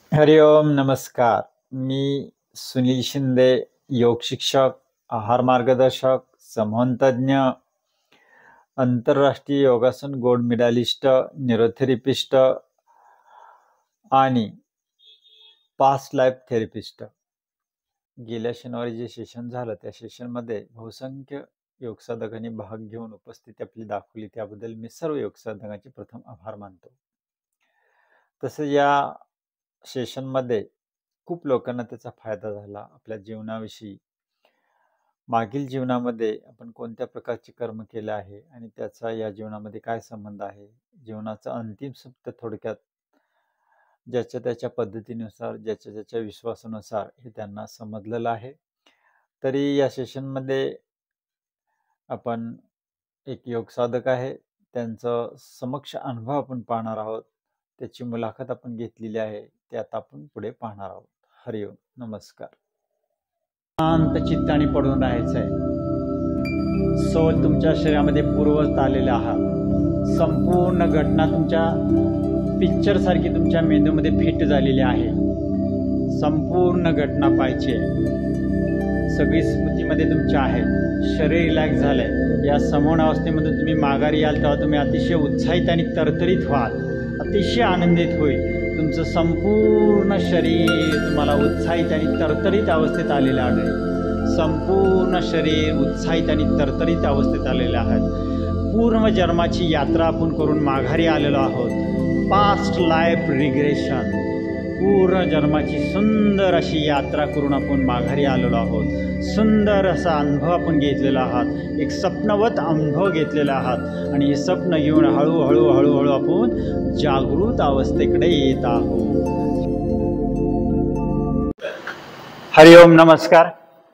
हरिओम नमस्कार. मी सुनील शिंदे, योग शिक्षक, आहार मार्गदर्शक, संमोहनतज्ञ, आंतरराष्ट्रीय योगासन गोल्ड मेडलिस्ट, न्यूरोथेरपिस्ट आणि पास्ट लाईफ थेरपिस्ट. गेल्या शनिवारी जे सेशन झालं त्या सेशनमध्ये बहुसंख्य योग साधकांनी भाग घेऊन उपस्थिती आपली दाखवली, त्याबद्दल मी सर्व योग साधकांचे प्रथम आभार मानतो. तसं या सेशनमध्ये खूप लोकांना त्याचा फायदा झाला. आपल्या जीवनाविषयी, मागील जीवनामध्ये आपण कोणत्या प्रकारचे कर्म केले आहे आणि त्याचा या जीवनामध्ये काय संबंध आहे, जीवनाचा अंतिम सत्य थोडक्यात ज्याच्या त्याच्या पद्धतीनुसार, ज्याच्या ज्याच्या विश्वासानुसार हे त्यांना समजलेलं आहे. तरी या सेशनमध्ये आपण एक योग साधक आहे, त्यांचं समक्ष अनुभव आपण पाहणार आहोत. त्याची मुलाखत आपण घेतलेली आहे, ते आता आपण पुढे पाहणार आहोत. हरिओम नमस्कार. शांत चित्ताने पडून राहायचं आहे. सोल तुमच्या शरीरामध्ये पूर्वत आलेले आहात. संपूर्ण घटना तुमच्या पिक्चर सारखी तुमच्या मेंदूमध्ये फिट झालेली आहे. संपूर्ण घटना पाहिजे, सगळी स्मृतीमध्ये तुमच्या आहे. शरीर रिलॅक्स झालंय. या समोन अवस्थेमध्ये तुम्ही माघारी याल तेव्हा तुम्ही अतिशय उत्साहित आणि तरतरीत व्हाल, अतिशय आनंदित होईल. तुमचं संपूर्ण शरीर तुम्हाला उत्साहित आणि तरतरीत अवस्थेत आलेलं आहे. संपूर्ण शरीर उत्साहित आणि तरतरीत अवस्थेत आलेले आहेत. पूर्ण जन्माची यात्रा आपण करून माघारी आलेलो आहोत. पास्ट लाईफ रिग्रेशन, पूर्ण जन्माची सुंदर अशी यात्रा करून आपण माघारी आलेलो आहोत. सुंदर असा अनुभव आपण घेतलेला आहात. एक स्वप्नवत अनुभव घेतलेला आहात आणि हे स्वप्न घेऊन हळूहळू हळूहळू आपण जागृत अवस्थेकडे येत आहोत. हरिओम नमस्कार.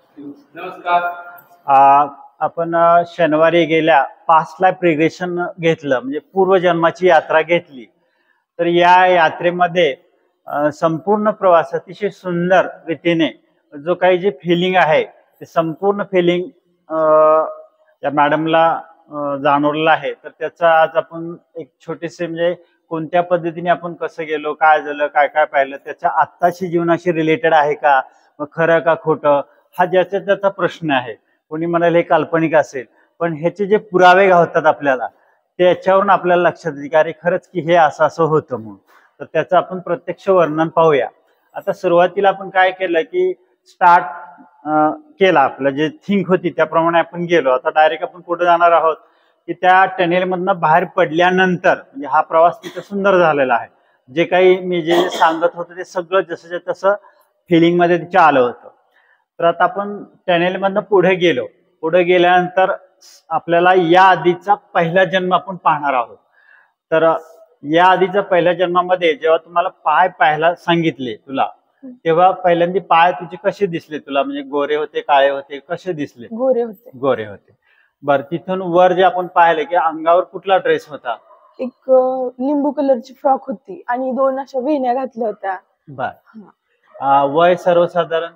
नमस्कार. आपण शनिवारी गेल्या पास्ट लाईफ रिग्रेशन घेतलं, म्हणजे पूर्वजन्माची यात्रा घेतली. तर या यात्रेमध्ये संपूर्ण प्रवास अतिशय सुंदर रीतीने जो काही जे फिलिंग आहे ते संपूर्ण फिलिंग या मॅडमला जाणवलेलं आहे. तर त्याचा आज आपण एक छोटेसे, म्हणजे कोणत्या पद्धतीने आपण कसं गेलो, काय झालं, काय काय पाहिलं, त्याच्या आत्ताची जीवनाशी रिलेटेड आहे का, मग खरं का खोटं, हा ज्याचा त्याचा प्रश्न आहे. कोणी म्हणाल हे काल्पनिक असेल, पण ह्याचे जे पुरावे गावतात आपल्याला, त्याच्यावरून आपल्याला लक्षात येते की अरे खरंच की हे असं असं होतं म्हणून. तर त्याचं आपण प्रत्यक्ष वर्णन पाहूया. आता सुरुवातीला आपण काय केलं की स्टार्ट केला, आपलं जे थिंक होती त्याप्रमाणे आपण गेलो. आता डायरेक्ट आपण कुठे जाणार आहोत की त्या टनेलमधनं बाहेर पडल्यानंतर, म्हणजे हा प्रवास तिथं सुंदर झालेला आहे. जे काही मी जे सांगत होतो ते सगळं जसं तसं फिलिंग मध्ये तिच्या आलं होतं. तर आता आपण टनेलमधनं पुढे गेलो. पुढे गेल्यानंतर आपल्याला या आधीचा पहिला जन्म आपण पाहणार आहोत. तर या आधीच्या पहिल्या जन्मामध्ये जेव्हा तुम्हाला पाय पाहायला सांगितले तुला, तेव्हा पहिल्यांदा पाय तुझे कसे दिसले तुला, म्हणजे गोरे होते, काळे होते, कसे दिसले? गोरे होते. गोरे होते. बर, तिथून वर जे आपण पाहिले की अंगावर कुठला ड्रेस होता? एक लिंबू कलरची फ्रॉक होती आणि 2 अशा वेण्या घातल्या होत्या. बर. वय सर्वसाधारण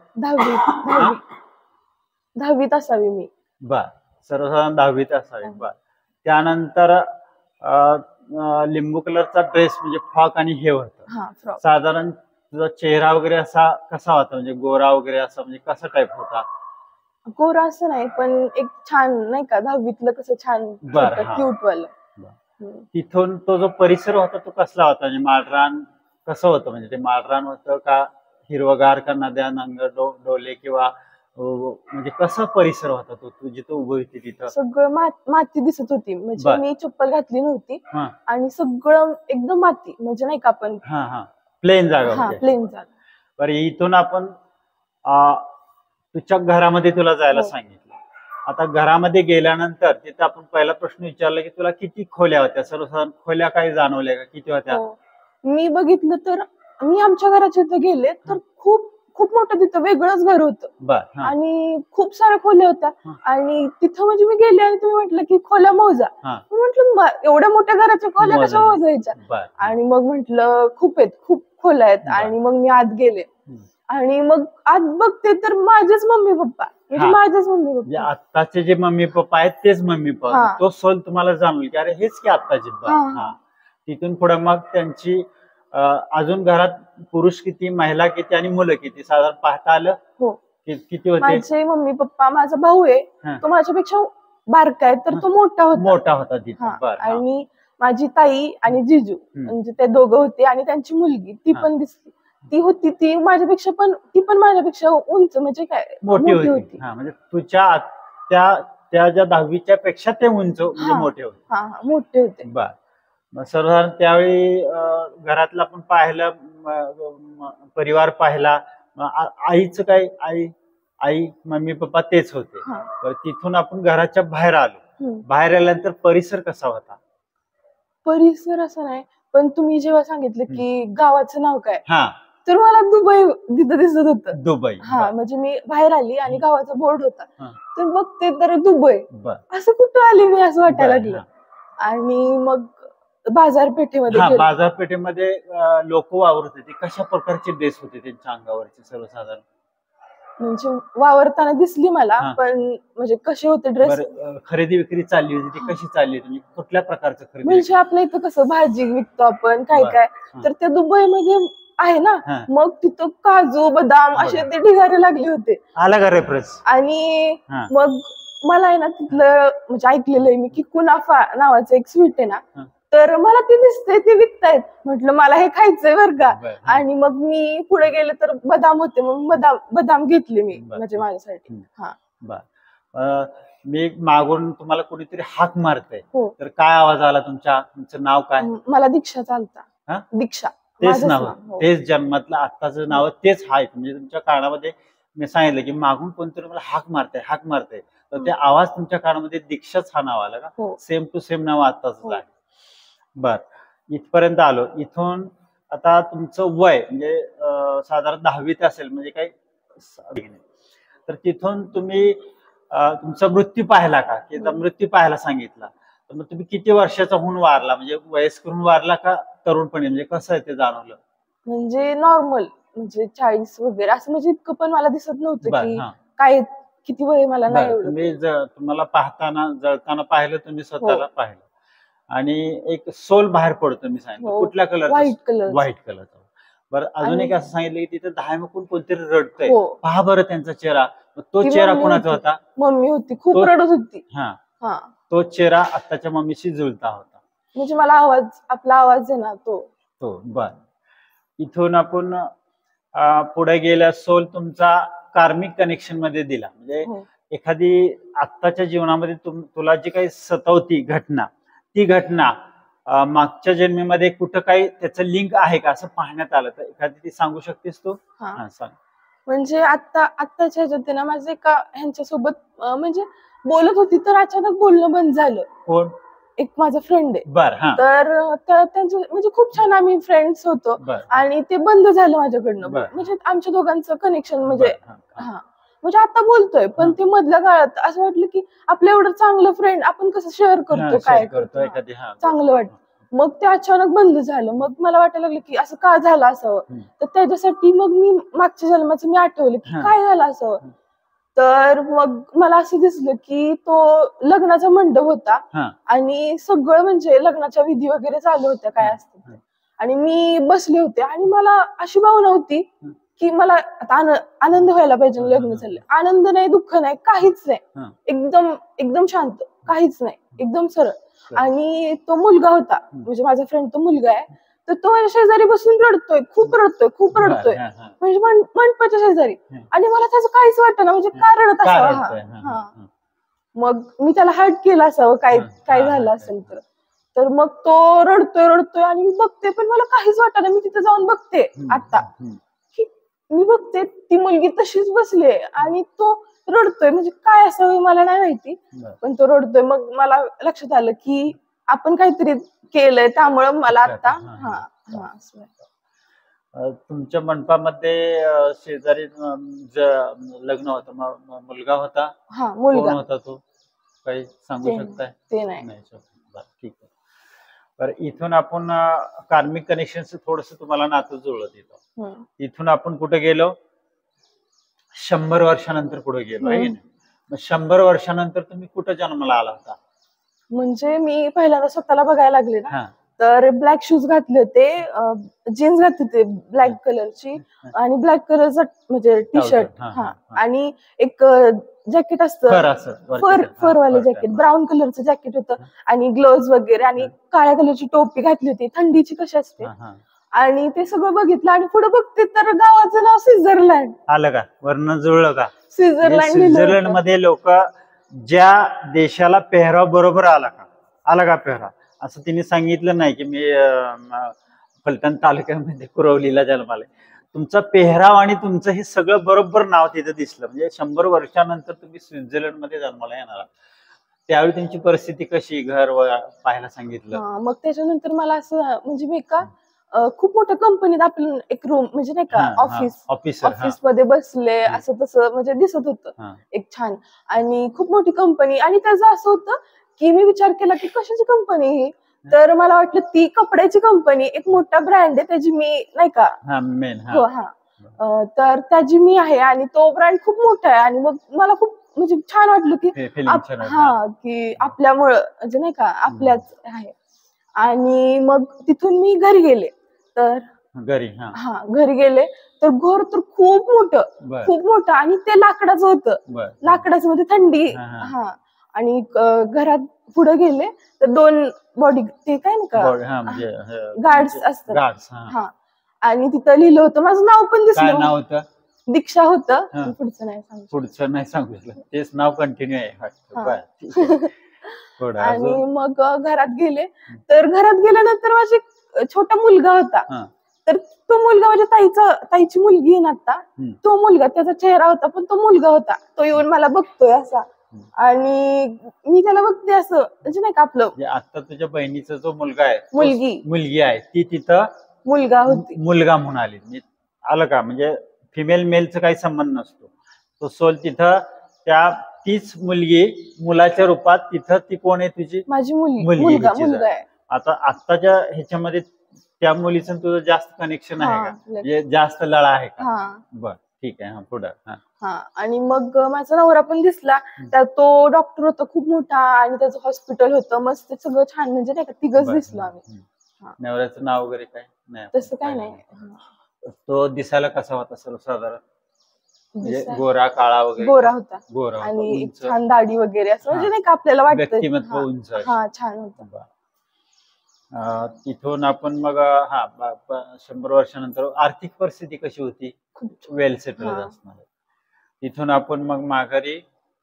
10वीत असावी मी. बर, सर्वसाधारण 10वीत असावी. बर. त्यानंतर लिंबू कलरचा ड्रेस म्हणजे फ्रॉक आणि हे होतं. साधारण तुझा चेहरा वगैरे असा कसा होता, म्हणजे गोरा वगैरे असा, म्हणजे कसा टाईप होता? गोरा असं नाही, पण एक छान, नाही का 10वीतलं कसं छान क्यूट वालं. तिथून तो जो परिसर होता तो कसला होता, म्हणजे माळरान कसं होतं, म्हणजे ते माळरान होतं का हिरवगार, का नद्या, नांगर, डोले, किंवा म्हणजे कसा परिसर होता तो, तू जिथं उभी होती तिथं? सगळं माती दिसत होती, म्हणजे मी चप्पल घातली नव्हती आणि सगळं एकदम माती, म्हणजे नाही का आपण प्लेन जागा. प्लेन जागा. बरं, इथून आपण तुझ्या घरामध्ये तुला जायला सांगितलं. आता घरामध्ये गेल्यानंतर तिथं आपण पहिला प्रश्न विचारला की तुला किती खोल्या होत्या, सर्वसाधारण खोल्या काही जाणवल्या का, किती होत्या? मी बघितलं तर मी आमच्या घराच्या इथं गेले तर खूप खूप मोठं तिथं वेगळंच घर होतं आणि खूप साऱ्या खोल्या होत्या. आणि तिथं म्हणजे मी गेले आणि तुम्ही म्हटलं की खोल्या मोजा. म्हटलं एवढ्या मोठ्या घराच्या खोल्या कशा मोजायच्या? आणि मग म्हटलं खूप खोल्या आहेत. आणि मग मी आत गेले आणि मग आत बघते तर माझेच मम्मी पप्पा, म्हणजे माझेच मम्मी पप्पा, आत्ताचे जे मम्मी पप्पा आहेत तेच मम्मी पप्पा. तो सोल तुम्हाला जाणवलं की अरे हेच की आत्ताचे. तिथून पुढे मग त्यांची अजून घरात पुरुष किती, महिला किती आणि मुलं किती साधारण पाहता आलं? हो. किती होते? माझे मम्मी पप्पा, माझा भाऊ आहे तो माझ्यापेक्षा बारका आहे तर तो मोठा होता तिथे. आणि माझी ताई आणि जिजू म्हणजे ते दोघं होते आणि त्यांची मुलगी ती पण दिसली. ती माझ्यापेक्षा उंच, म्हणजे काय मोठी होती. म्हणजे तुझ्या त्या ज्या 10वीच्या पेक्षा ते उंच, मोठे होते. मोठे होते. बर. सर्वसाधारण त्यावेळी घरातला आपण पाहिलं, परिवार पाहिला. आईचं काय, आई मम्मी पप्पा तेच होते. तर तिथून आपण घराच्या बाहेर आलो. बाहेर आल्यानंतर परिसर कसा होता? परिसर असं नाही, पण तुम्ही जेव्हा सांगितलं की गावाचं नाव काय, तर मला दुबई तिथं दिसत होतं. दुबई. म्हणजे मी बाहेर आली आणि गावाचा बोर्ड होता तर बघते तर दुबई, असं कुठं आली मी असं वाटायला लागलं. आणि मग बाजारपेठेमध्ये लोक वावरत होते. कशा प्रकारचे ड्रेस होते त्यांच्या अंगावरचे सर्वसाधारण? म्हणजे वावरताना दिसली मला, पण म्हणजे कसे होते ड्रेस? खरेदी विक्री चालली होती ती कशी चालली होती? कुठल्या प्रकारचं खरेदी? म्हणजे आपल्या इथं कसं भाजी विकतो आपण काय काय, तर त्या दुबईमध्ये आहे ना, मग तिथं काजू बदाम असे ते ढिगारे लागले होते. आला का रेफरन्स? आणि मग मला आहे ना तिथलं म्हणजे ऐकलेलं आहे मी की कुनाफा नावाचं एक स्वीट आहे ना, तर मला ते दिसतंय ते विकतायत, म्हटलं मला हे खायचंय बरं का. आणि मग मी पुढे गेले तर बदाम होते, मग बदाम घेतले मी म्हणजे माझ्यासाठी. मी मागून तुम्हाला कोणीतरी हाक मारतंय, तर काय आवाज आला? तुमचं नाव काय? मला दीक्षा चालता. दीक्षा तेच नाव, तेच जन्मातलं आत्ताचं नाव तेच आहे. म्हणजे तुमच्या कानामध्ये मी सांगितलं की मागून कोणतरी मला हाक मारतंय, तर ते आवाज तुमच्या कानामध्ये दीक्षाच हा नाव आला का? सेम टू सेम नाव आत्ताच आहे. बर. इथपर्यंत आलो. इथून आता तुमचं वय म्हणजे साधारण 10वीत असेल, म्हणजे काही, तर तिथून तुम्ही तुमचा मृत्यू पाहिला का? की मृत्यू पाहायला सांगितला, तर मग तुम्ही किती वर्षाचा होऊन वारला? म्हणजे वयस्करून वारला का तरुणपणी? म्हणजे कसं आहे ते जाणवलं? म्हणजे नॉर्मल, म्हणजे 40 वगैरे असं, म्हणजे इतकं पण मला दिसत नव्हतं की काय किती वय मला नाही. तुम्हाला पाहताना, जळताना पाहिलं तुम्ही, स्वतःला पाहिलं, आणि एक सोल बाहेर पडतो मी सांगितलं. कुठल्या कलर? व्हाईट कलरचा. बरं. अजून एक असं सांगितलं की तिथे धायमकून कोणतरी रडतंय, पहा बरं त्यांचा चेहरा. तो चेहरा कोणाचा होता? मम्मी होती, खूप रडत होती. तो चेहरा आत्ताच्या मम्मीशी जुळता होता. म्हणजे मला आपला आवाज आहे ना तो. बर. इथून आपण पुढे गेल्या, सोल तुमचा कार्मिक कनेक्शन मध्ये दिला. म्हणजे एखादी आत्ताच्या जीवनामध्ये तुला जी काही सतवती घटना, ती घटना मागच्या जन्मीमध्ये कुठं काही त्याचं लिंक आहे का असं पाहण्यात आलं, तर एखादी ती सांगू शकतेस तू? सांग. म्हणजे आत्ताच्या ह्याच्यात ना, माझं एका ह्यांच्यासोबत म्हणजे बोलत होती, तर अचानक बोलणं बंद झालं. कोण? एक माझा फ्रेंड आहे. तर त्यांचं म्हणजे खूप छान आम्ही फ्रेंड्स होतो, आणि ते बंद झालं माझ्याकडनं. म्हणजे आमच्या दोघांचं कनेक्शन म्हणजे आता बोलतोय, पण ते मधल्या काळात असं वाटलं की आपलं एवढं चांगलं फ्रेंड आपण कसं शेअर करतो, काय करतो, चांगलं वाटतं. मग ते अचानक बंद झालं. मग मला वाटायला लागलं की असं का झालं असावं. तर त्याच्यासाठी मग मी मागच्या जन्माचं मी आठवलं की काय झालं असावं. तर मग मला असं दिसलं की तो लग्नाचा मंडप होता, आणि सगळं म्हणजे लग्नाच्या विधी वगैरे चालू होत्या काय असतं, आणि मी बसले होते, आणि मला अशी भावना होती की मला आता आनंद व्हायला पाहिजे, लग्न चाललंय. आनंद नाही, दुःख नाही, काहीच नाही, एकदम शांत, काहीच नाही, एकदम सरळ. आणि तो मुलगा होता, म्हणजे माझा फ्रेंड तो मुलगा आहे, तर तो माझ्या शेजारी बसून रडतोय, खूप रडतोय म्हणजे मंडपाच्या शेजारी. आणि मला त्याचं काहीच वाटत ना, म्हणजे काय रडत असावं. मग मी त्याला हर्ट केलं असावं, काय झालं असेल तर मग तो रडतोय आणि मी बघते, पण मला काहीच वाटत ना. मी तिथे जाऊन बघते, आता मी बघते ती मुलगी तशीच बसली आणि तो रडतोय, म्हणजे काय असावं मला नाही माहिती, पण तो रडतोय. मग मला लक्षात आलं की आपण काहीतरी केलंय, त्यामुळं मला आता तुमच्या मंडपामध्ये शेजारी लग्न होतं, मुलगा होता? मुलगा होता. तो काही सांगू शकताय? ते नाही. ठीक आहे. तर इथून आपण कार्मिक कनेक्शन थोडस तुम्हाला नातं जुळलं तिथं. इथून आपण कुठे गेलो? 100 वर्षानंतर पुढे गेलो आहे. मग 100 वर्षानंतर तुम्ही कुठे जन्माला आला होता? म्हणजे मी पहिल्यांदा स्वतःला बघायला लागले ना, तर ब्लॅक शूज घातले होते, जीन्स घातली होते ब्लॅक कलरची आणि ब्लॅक कलरचा म्हणजे टी शर्ट, हा, आणि एक जॅकेट असतं फरवाले जॅकेट, ब्राऊन कलरचं जॅकेट होतं आणि ग्लोव्ज वगैरे आणि काळ्या कलरची टोपी घातली होती, थंडीची कशी असते. आणि ते सगळं बघितलं आणि पुढे बघते तर गावाचं नाव स्वित्झर्लंड आलं का, वर्ण जुळलं का. स्वित्झर्लंड मध्ये लोक ज्या देशाला पेहराव बरोबर आला का पेहराव, असं तिने सांगितलं नाही की मी फलटण तालुक्यामध्ये कुरवलीला जन्माला. तुमचा पेहराव आणि तुमचं हे सगळं बरोबर नाव तिथं दिसलं. म्हणजे 100 वर्षानंतर तुम्ही स्वित्झर्लंड मध्ये जन्माला येणार. त्यावेळी तुमची परिस्थिती कशी, घर पाहायला सांगितलं. मग त्याच्यानंतर मला असं म्हणजे मी का खूप मोठ्या कंपनीत आपण एक रूम म्हणजे नाही का ऑफिस मध्ये बसले असं तसं म्हणजे दिसत होतं एक छान, आणि खूप मोठी कंपनी. आणि त्याचं असं होतं की मी विचार केला की कशाची कंपनी ही, तर मला वाटलं ती कपड्याची कंपनी, एक मोठा ब्रँड आहे त्याची मी नाही का, हो हा, तर त्याची मी आहे आणि तो ब्रँड खूप मोठा आहे. आणि मग मला खूप म्हणजे छान वाटलं की की आपल्यामुळं म्हणजे नाही का आपल्याच आहे. आणि मग तिथून मी घरी गेले, तर घरी गेले तर घर तर खूप मोठं आणि ते लाकडाचं होतं, लाकडाचं म्हणजे थंडी, हा. आणि घरात पुढे गेले तर 2 बॉडी ते काय नाही का गार्ड्स असतात, हा. आणि तिथं लिहिलं होतं माझं नाव पण दिसलं, नाव होतं दीक्षा होतं. पुढचं नाही सांगू शकलं, तेच नाव कंटिन्यू आहे. आणि मग घरात गेले, तर घरात गेल्यानंतर माझा छोटा मुलगा होता, तर तो मुलगा माझ्या ताईची मुलगी आहे ना आता, तो मुलगा, त्याचा चेहरा होता पण तो मुलगा होता, तो येऊन मला बघतोय असा. आणि मी त्याला बघते असं म्हणजे नाही का आपलं, आता तुझ्या बहिणीचा जो मुलगा आहे, मुलगी आहे ती तिथं मुलगा होती, मुलगा म्हणून आली. आलं का, म्हणजे फिमेल मेलचा काही संबंध नसतो. तो सोल तिथं त्या तीच मुलगी मुलाच्या रूपात तिथं, ती कोण आहे तुझी, माझी मुलगा आहे. आता आत्ताच्या ह्याच्यामध्ये त्या मुलीचं तुझं जास्त कनेक्शन आहे का, म्हणजे जास्त लळा आहे का. बर, ठीक आहे. पुढं आणि मग माझा नवरा पण दिसला, तर तो डॉक्टर होता खूप मोठा आणि त्याचं हॉस्पिटल होतं मस्त, सगळं छान म्हणजे नाही का, तिघच दिसलो आम्ही. नवऱ्याचं नाव वगैरे काय नाही, तसं काय नाही. तो दिसायला कसा होता सर्वसाधारण, म्हणजे गोरा काळा वगैरे, गोरा होता आणि छान दाढी वगैरे असं म्हणजे नाही का आपल्याला वाटतं व्यक्तिमत्व उंच, छान होतं. तिथून आपण मग 100 वर्षानंतर आर्थिक परिस्थिती कशी होती, खूप वेल सेटल असणार. तिथून आपण मग माघारी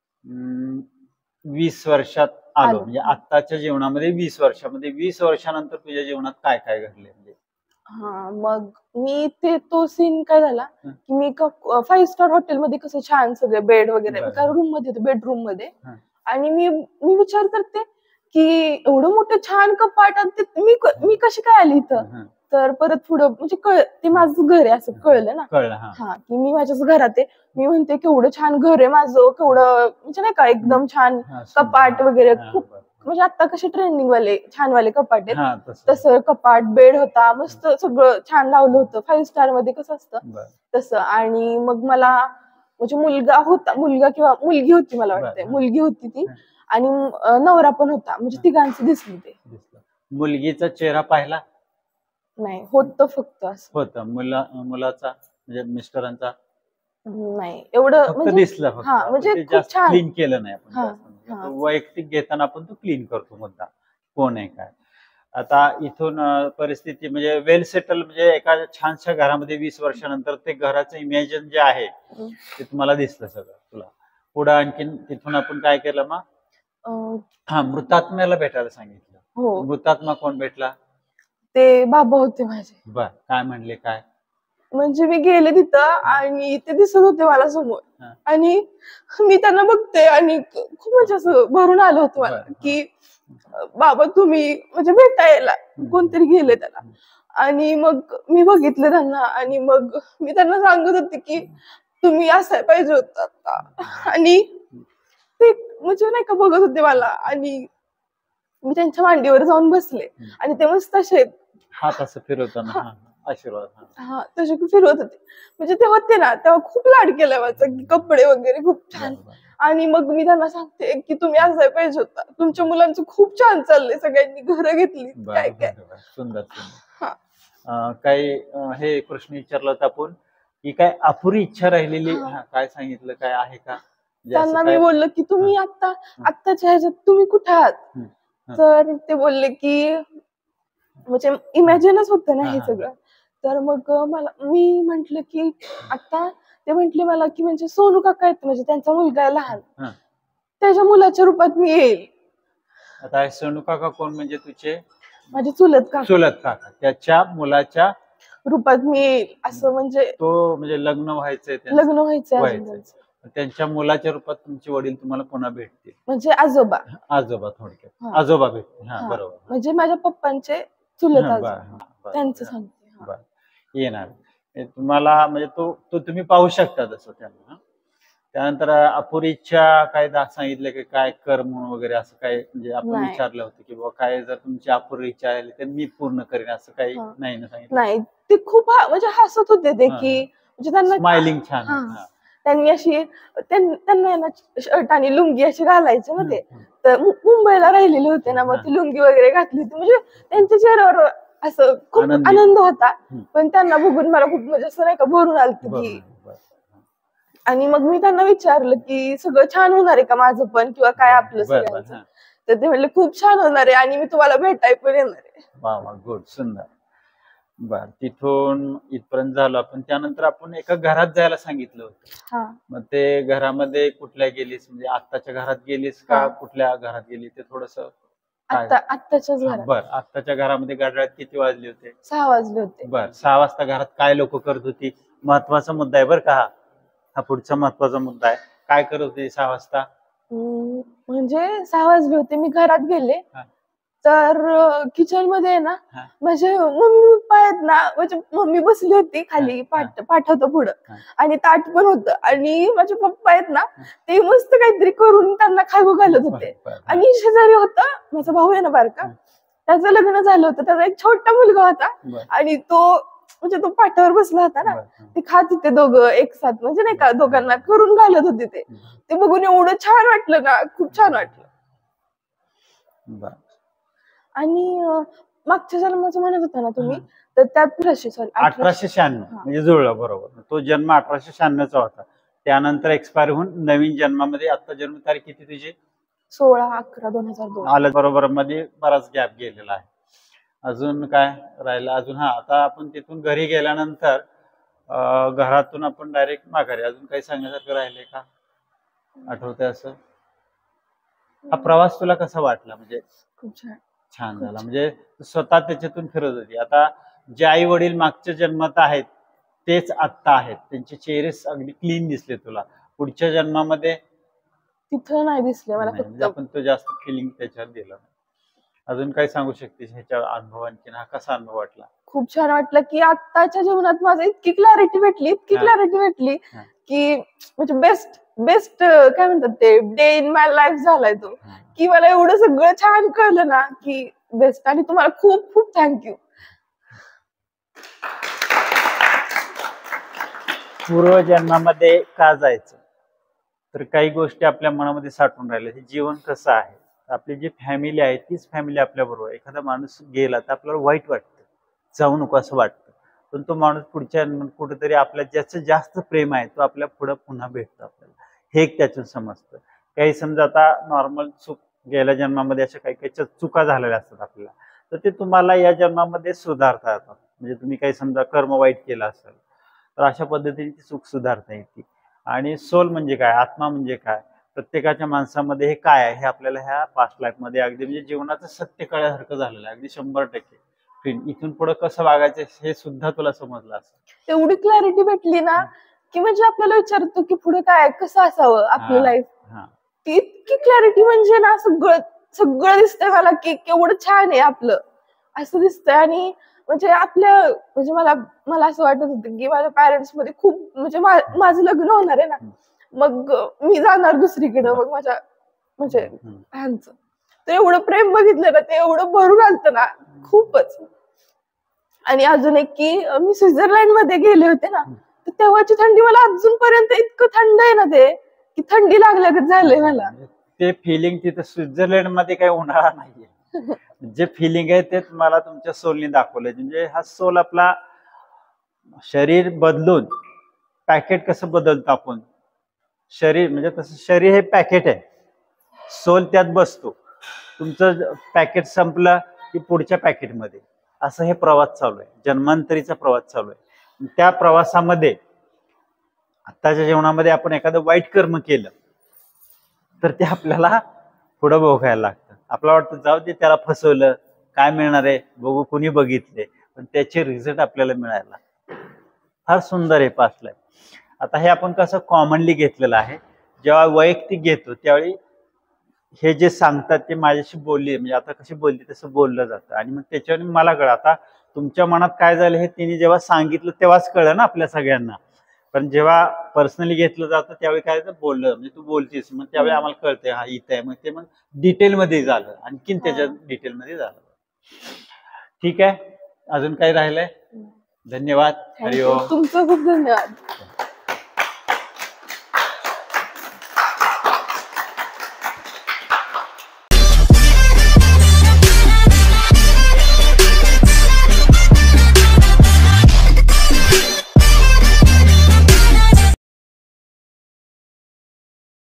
20 वर्षात आलो, म्हणजे आत्ताच्या जीवनामध्ये 20 वर्षामध्ये 20 वर्षानंतर तुझ्या जीवनात काय काय घडले. मग मी तो सीन काय झाला की मी 5 स्टार हॉटेल मध्ये कसं छान सगळे बेड वगैरे, रूम मध्ये होते, बेडरूम मध्ये. आणि मी विचार करते की एवढं मोठं छान कपाट मी कशी काय आली इथं. तर परत पुढं म्हणजे ते माझं घर आहे असं कळलं ना, की मी माझ्याच घरात आहे. मी म्हणते केवढं छान घर आहे माझं, केवढं म्हणजे नाही का एकदम छान कपाट वगैरे, खूप म्हणजे आता कसे ट्रेंडिंग वाले छान वाले कपाट आहेत तसं कपाट, बेड होता मस्त, सगळं छान लावलं होतं 5 स्टार मध्ये कसं असतं तसं. आणि मग मला म्हणजे मुलगा किंवा मुलगी होती, मला वाटतंय मुलगी होती ती, आणि नवरा पण होता, म्हणजे तिघांचं दिसलं ते. मुलगीचा चेहरा पाहिला नाही, होतं फक्त असं होतं. मुलाचा म्हणजे मिस्टरांचा नाही एवढं म्हणजे दिसलं फक्त, म्हणजे जास्त क्लीन केलं नाही आपण. वैयक्तिक घेताना आपण तो क्लीन करतो मुद्दा कोण आहे काय. आता इथून परिस्थिती म्हणजे वेल सेटल, म्हणजे एका छानशा घरामध्ये 20 वर्षानंतर ते घराचं इमॅजिन जे आहे ते तुम्हाला दिसलं सगळं. तुला पुढे आणखीन तिथून आपण काय केलं मग, मृतात्म्याला भेटायला सांगितलं. मृतात्मा कोण भेटला, ते बाबा होते माझे. बर, काय म्हणले, काय म्हणजे मी गेले तिथं आणि ते दिसत होते मला समोर, आणि मी त्यांना बघते आणि खूप म्हणजे असं भरून आलं होतं मला की बाबा तुम्ही म्हणजे भेटायला कोणतरी गेले त्याला. आणि मग मी बघितलं त्यांना आणि मग मी त्यांना सांगत होते की तुम्ही असायला पाहिजे होत आता. आणि ते म्हणजे नाही का बघत होते मला, आणि मी त्यांच्या मांडीवर जाऊन बसले आणि ते मस्त असे हात असं फिरवताना आशीर्वाद हा तसे फिरवत होते. म्हणजे ते होते ना तेव्हा खूप लाड केला माझा, की कपडे वगैरे खूप छान. आणि मग मी त्यांना सांगते की तुम्ही असाय पाहिजे होता, तुमच्या मुलांचं खूप छान चाललंय, सगळ्यांनी घरं घेतली काय काय. सुंदर सुंदर. काही हे प्रश्न विचारला होता आपण की काय अपुरी इच्छा राहिलेली काय सांगितलं, काय आहे का? त्यांना मी बोललो की तुम्ही आत्ताच्या ह्याच्यात तुम्ही कुठे आहात? तर ते बोलले की म्हणजे इमॅजिनच होतं ना हे सगळं. तर मग मी म्हंटल की आता ते म्हंटले मला की म्हणजे सोनू काका आहेत, म्हणजे त्यांचा मुलगा आहे लहान, त्याच्या मुलाच्या रूपात मी येईल. आता सोनू काका कोण? म्हणजे तुझे माझे चुलत काका, त्याच्या मुलाच्या रूपात मी येईल असं. म्हणजे तो म्हणजे लग्न व्हायचंय, त्यांच्या मुलाच्या रूपात तुमचे वडील तुम्हाला पुन्हा भेटतील, म्हणजे आजोबा थोडक्यात आजोबा भेटतील. बरोबर, म्हणजे माझ्या पप्पांचे चुलत आजोबा त्यांचं सांगते. येणार तुम्हाला, म्हणजे तो तुम्ही पाहू शकता तसं त्यांना. त्यानंतर अपुरी इच्छा काय सांगितलं की काय कर म्हणून वगैरे असं काय? म्हणजे आपण विचारलं होतं की बाबा काय जर तुमची अपुरी इच्छा आली तर मी पूर्ण करेन, असं काही नाही ना सांगितलं? नाही, ते खूप म्हणजे हसत होते ते, की म्हणजे त्यांना स्माइलिंग छान. त्यांनी अशी त्यांना शर्ट आणि लुंगी अशी घालायचे ना ते, तर मुंबईला राहिलेले होते ना, मग ती लुंगी वगैरे घातली होती. म्हणजे त्यांच्या चेहऱ्यावर असं खूप आनंद होता. पण त्यांना बघून मला खूप म्हणजे असं नाही का भरून आलतं की. आणि मग मी त्यांना विचारलं की सगळं छान होणार आहे का माझं पण, किंवा काय आपलं सगळ्यांचं? तर ते म्हणले खूप छान होणार आहे आणि मी तुम्हाला भेटाय पण येणार आहे. वा गुड, सुंदर. बर, तिथून इथपर्यंत झालं आपण. त्यानंतर आपण एका घरात जायला सांगितलं होतं. मग ते घरामध्ये कुठल्या गेलीस? म्हणजे आत्ताच्या घरात गेलीस का कुठल्या घरात गेली ते थोडस? आत्ताच्याच घरात. बर, आत्ताच्या घरामध्ये घड्याळात किती वाजले होते? 6 वाजले होते. बर, 6 वाजता घरात काय लोक करत होती? महत्वाचा मुद्दा आहे बर का हा पुढचा महत्वाचा मुद्दा आहे. काय करत होते 6 वाजता? म्हणजे 6 वाजले होते, मी घरात गेले तर किचन मध्ये ना माझे मम्मी पप्पा आहेत ना, म्हणजे मम्मी बसली होती खाली पाठवतो पुढं, आणि ताट पण होतं, आणि माझे पप्पा आहेत ना ते मस्त काहीतरी करून त्यांना खाऊ घालत होते. आणि शेजारी होता माझा भाऊ आहे ना बारका, त्याचं लग्न झालं होतं, त्याचा एक छोटा मुलगा होता, आणि तो म्हणजे तो पाठावर बसला होता ना, ते खात होते दोघं एक साथ, म्हणजे नाही का दोघांना करून घालत होते. ते बघून एवढं छान वाटलं ना, खूप छान वाटलं. आणि मागच्या जन्माचं म्हणत होता ना तुम्ही, तर त्यात 1896 म्हणजे जुळलं बरोबर. तो जन्म 1896चा होता. त्यानंतर एक्सपायर होऊन नवीन जन्मामध्ये आता जन्मतारीख किती तुझी? 16/11/2002 आलं बरोबर. मध्ये बराच गॅप गेलेला आहे. अजून काय राहिलं? अजून आता आपण तिथून घरी गेल्यानंतर घरातून आपण डायरेक्ट माघारी. अजून काही सांगण्यासारखं राहिले का? आठवतंय असं? हा प्रवास तुला कसा वाटला? म्हणजे खूप छान झाला. म्हणजे स्वतः त्याच्यातून फिरत होती. आता जे आई वडील मागच्या जन्मात आहेत तेच आत्ता आहेत, त्यांचे चेहरे अगदी क्लीन दिसले तुला. पुढच्या जन्मामध्ये तिथं नाही दिसले मला, फक्त आपण तो जास्त फिलिंग त्याच्यावर दिलं. अजून काय सांगू शकतेस ह्याच्या अनुभव? आणखी हा कसा अनुभव वाटला? खूप छान वाटलं की आत्ताच्या जीवनात माझं इतकी क्लॅरिटी भेटली की म्हणजे बेस्ट काय म्हणतात ते डे इन माय लाईफ झालाय तो, की मला एवढं सगळं छान कळलं ना की बेस्ट. आणि तुम्हाला खूप खूप थँक्यू. पूर्वजन्मामध्ये का जायचं? तर काही गोष्टी आपल्या मनामध्ये साठून राहिल्या. हे जीवन कसं आहे, आपली जी फॅमिली आहे तीच फॅमिली आपल्या बरोबर. एखादा माणूस गेला तर आपल्याला वाईट वाटतं, जाऊ नको असं वाटतं, पण तो माणूस पुढच्या कुठेतरी आपल्या ज्याचं जास्त प्रेम आहे तो आपल्या पुढे पुन्हा भेटतो आपल्याला. हे एक त्यातून समजतं. काही समजा आता नॉर्मल चूक गेल्या जन्मामध्ये अशा काही काही चुका झालेल्या असतात आपल्याला, तर ते तुम्हाला या जन्मामध्ये सुधारता येतात. म्हणजे तुम्ही काही समजा कर्म वाईट केलं असेल तर अशा पद्धतीने ती चूक सुधारता येते. आणि सोल म्हणजे काय, आत्मा म्हणजे काय, प्रत्येकाच्या माणसामध्ये हे काय आहे हे आपल्याला ह्या पास्ट लाईफ मध्ये अगदी म्हणजे जीवनाचं सत्य कळल्यासारखं झालेलं आहे, अगदी 100%. इथून पुढे कसं वागायचं हे सुद्धा तुला समजलं असं. एवढी क्लॅरिटी भेटली ना की म्हणजे आपल्याला विचारतो की पुढे काय कसं असावं आपलं लाईफ. इतकी क्लॅरिटी म्हणजे ना सगळं दिसतंय मला की केवढं छान आहे आपलं असं दिसतंय. आणि म्हणजे म्हणजे मला असं वाटत होतं की माझ्या पॅरेंट्स मध्ये खूप म्हणजे माझं लग्न होणार आहे ना, मग मी जाणार दुसरीकडे, मग माझ्या म्हणजे ह्यांचं ते एवढं प्रेम बघितलं ना, ते एवढं भरून आलतं ना खूपच. आणि अजून एक की मी स्वित्झर्लंड मध्ये गेले होते ना, तर तेव्हाची थंडी मला अजूनपर्यंत इतकं थंड आहे ना ते, की थंडी लागल्यागत झालंय मला. ते फिलिंग तिथं स्वित्झर्लंड मध्ये काही उन्हाळा नाहीये. जे फिलिंग आहे ते मला तुमच्या सोलनी दाखवलंय. म्हणजे हा सोल आपला शरीर बदलून पॅकेट कसं बदलतो आपण, शरीर म्हणजे तसं शरीर हे पॅकेट आहे, सोल त्यात बसतो. तुमचं पॅकेट संपलं की पुढच्या पॅकेटमध्ये, असं हे प्रवास चालू आहे, जन्मांतरीचा प्रवास चालू आहे. त्या प्रवासामध्ये आत्ताच्या जीवनामध्ये आपण एखादं वाईट कर्म केलं तर ते आपल्याला पुढं भोगायला लागतं. आपल्याला वाटतं जाऊ दे, त्याला फसवलं, काय मिळणार आहे बघू, कुणी बघितले, पण त्याचे रिझल्ट आपल्याला मिळायला फार सुंदर आहे पास्ट लाईफ. आता हे आपण कसं कॉमनली घेतलेलं आहे. जेव्हा वैयक्तिक घेतो त्यावेळी हे जे सांगतात ते माझ्याशी बोलली, म्हणजे आता कशी बोलली तसं बोललं जातं. आणि मग त्याच्यावर मला कळलं, आता तुमच्या मनात काय झालं हे तिने जेव्हा सांगितलं तेव्हाच कळलं ना आपल्या सगळ्यांना. पण जेव्हा पर्सनली घेतलं जातं त्यावेळी काय बोललं, म्हणजे तू बोलतीस, मग त्यावेळी आम्हाला कळतंय हा इथं आहे. मग ते मग डिटेलमध्ये झालं, आणखीन त्याच्या डिटेलमध्ये झालं. ठीक आहे, अजून काही राहिलंय? धन्यवाद. हरिओम. तुमचं खूप धन्यवाद.